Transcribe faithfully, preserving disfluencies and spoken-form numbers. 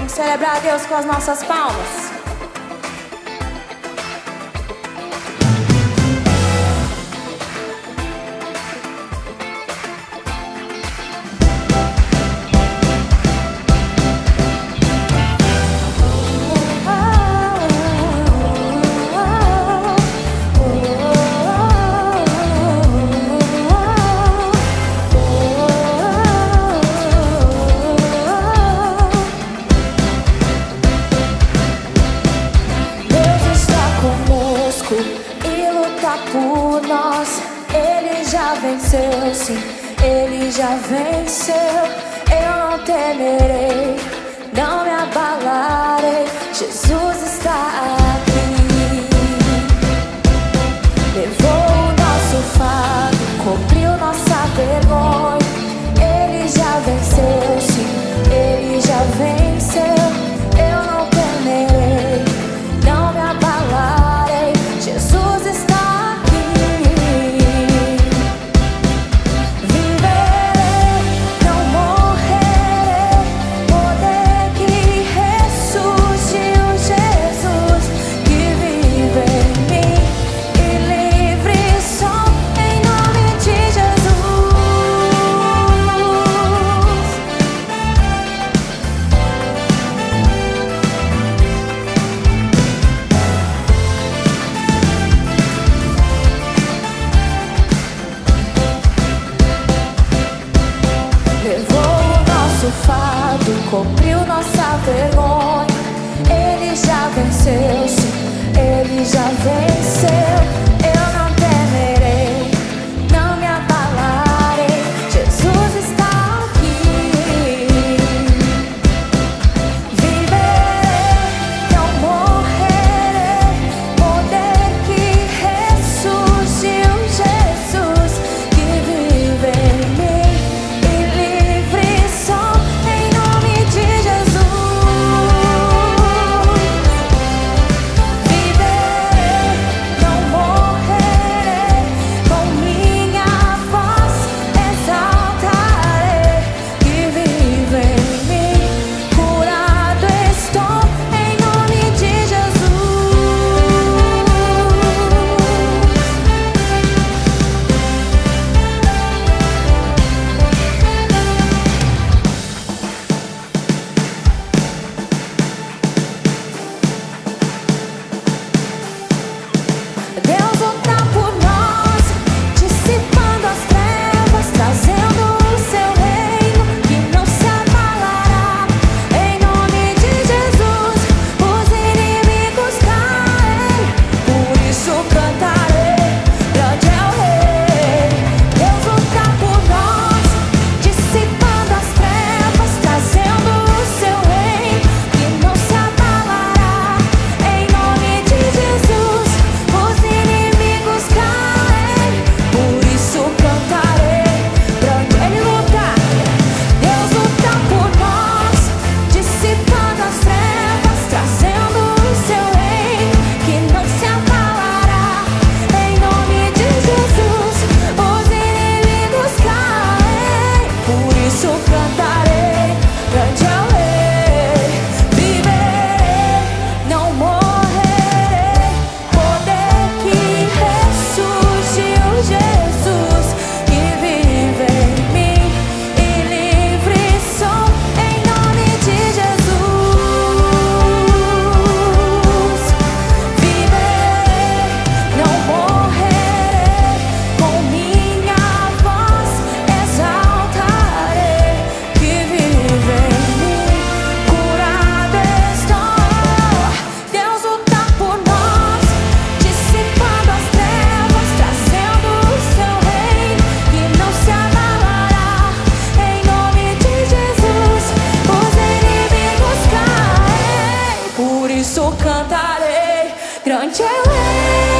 Vamos celebrar a Deus com as nossas palmas. Por nós, Ele já venceu, sim, Ele já venceu. Eu não temerei, não me abalarei. Jesus está aqui. Levou o nosso fardo, cobriu nossa vergonha. Ele já venceu, sim, Ele já venceu. Eu não temerei, não me abalarei. Jesus está fardo, cobriu nossa vergonha. Ele já venceu, sim, Ele já venceu. Eu não temerei, não me abalarei. Jesus está aqui. Viverei, não morrerei. Poder que ressurgiu, Jesus que vive em mim. Cantarei, grande é o Rei.